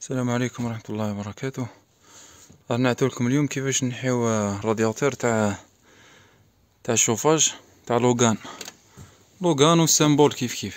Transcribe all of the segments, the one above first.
السلام عليكم ورحمة الله وبركاته. راح نعطيلكم اليوم كيفاش نحيو الرادياتور تاع الشوفاج تاع لوغان والسامبول كيف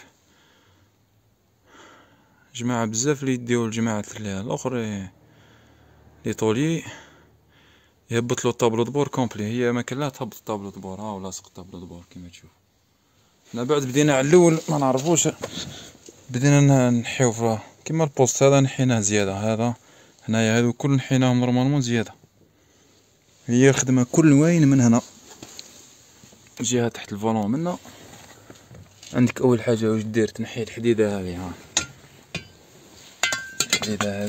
جماعة بزاف اللي يديو الجماعة الاخر لي طولي يهبط له الطابلو دبور كومبلي. هي ما كان لا تهبط الطابلو دبور، ها ولا لاصق الطابلو دبور كيما تشوف. حنا بعد بدينا على الاول ما نعرفوش، بدينا نحيو كيما البوست هذا نحيناه زياده، هذا هنايا هادو كل نحيناهم نورمالمون زياده. هي خدمه كل وين من هنا جهه تحت الفولون. منا عندك اول حاجه واش دير، تنحي الحديده هذه، ها الحديده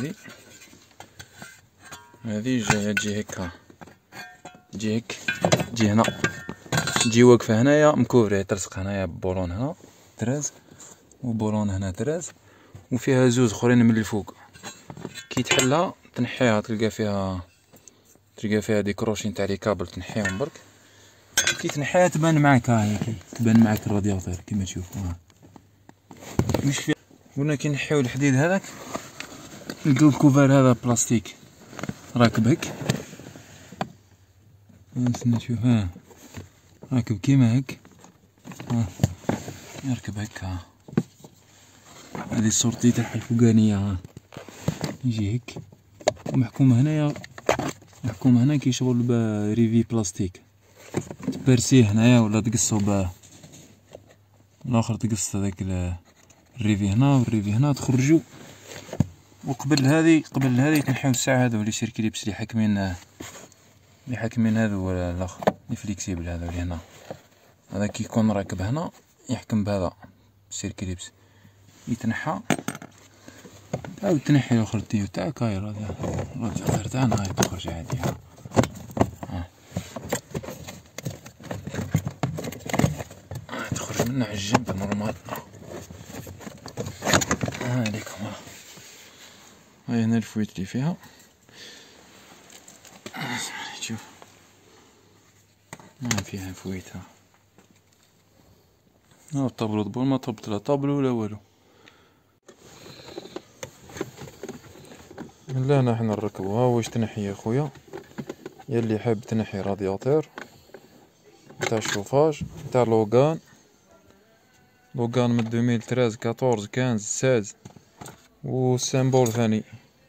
هذه تجي هيك، ها تجي هيك، تجي هنا، تجي واقفه هنايا مكوفريه، تلصق هنايا ببولون هنا تراز وبولون هنا تراز، وفيها زوز اخرين من الفوق. كي تحلها تنحيها تلقى فيها دي كروشين تاع لي كابل، تنحيهم برك. كي تنحيها تبان معاك، ها هي تبان معاك الرادياتور كيما تشوفوا. ها مش فيها. قلنا كي نحيو الحديد هذاك نلقاو الكوفر هذا بلاستيك راكب هك، نشوف ها راكب كيما هك، ها يركب هك. ها هذه السورتي تاع الفوقانيه، ها يجي هك ومحكوم هنايا، محكوم هنا كي شغل بريفي بلاستيك، تبرسيه هنايا ولا تقصو الاخر، تقص هذاك الريفي هنا والريفي هنا تخرجو. وقبل هذه تنحيو الساعه هذو لي سيركليبس اللي حاكمين هذو الاخر لي فليكسيبل هذو اللي هنا. هذا كي يكون راكب هنا يحكم بهذا السيركليبس، يتنحى عاود تنحي الاخر التيو تاعك. هاي الرادياتور تاعنا هاي تخرج عادي. هاي تخرج منها على الجنب نورمال. هاذيكم هاي هنا الفويت اللي فيها، شوف ما فيها فويت. ها الطابلو دبور ما طبت لا طابلو ولا والو. من هنا حنا نركبوها. واش تنحي يا خويا، يلي حاب تنحي رادياتور تاع الشوفاج تاع لوغان من 2013 14 15 16 والسامبول ثاني.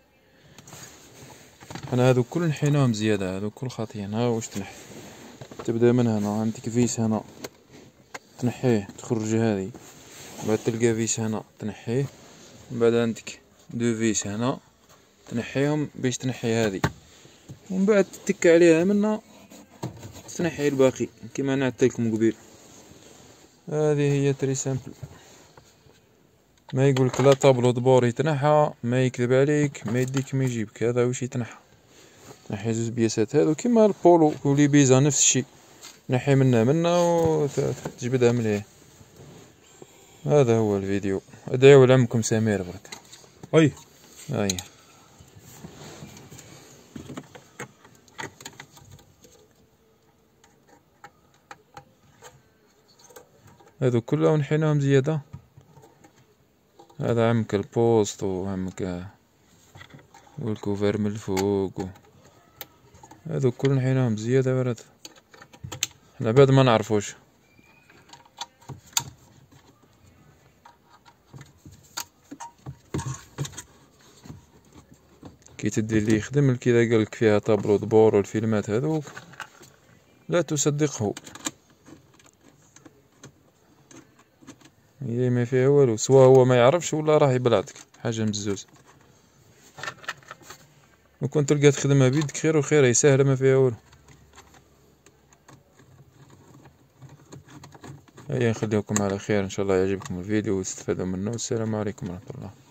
انا هادو كل نحيناهم زياده، هادو كل خاطيين. ها واش تنحي، تبدا من هنا عندك فيس هنا تنحيه تخرج هذه، بعد تلقى فيس هنا تنحيه، من بعد عندك دو فيس هنا تنحيهم باش تنحي هذه، ومن بعد تتك عليها منا تنحي الباقي كيما نعطيلكم قبيل. هذه هي تري سامبل. ما يقولك لا طابلو دبور يتنحى، ما يكذب عليك، ما يديك ما يجيبك. هذا واش يتنحى، نحي زوج بياسات هذو كيما البولو ولي بيزا نفس الشيء، نحي منا وتجبدها مليح. هذا هو الفيديو. ادعيو لعمكم سمير برك. هاي هذو كلهم نحيناهم زيادة. هذا عمك البوست وعمك والكوفر من الفوق هذو كل نحيناهم زيادة ورد. حنا بعد ما نعرفوش. كي تدي اللي يخدم لك اذا قالك فيها طابلو دبور والفيلمات هذوك لا تصدقه، هي ما فيها والو، سواء هو ما يعرفش ولا راه يبلعتك حاجه من الزوز. وكون تلقى تخدمها بيدك خير وخير، هي ساهله ما فيها والو. هيا نخليكم على خير، ان شاء الله يعجبكم الفيديو وتستفادوا منه. والسلام عليكم ورحمه الله.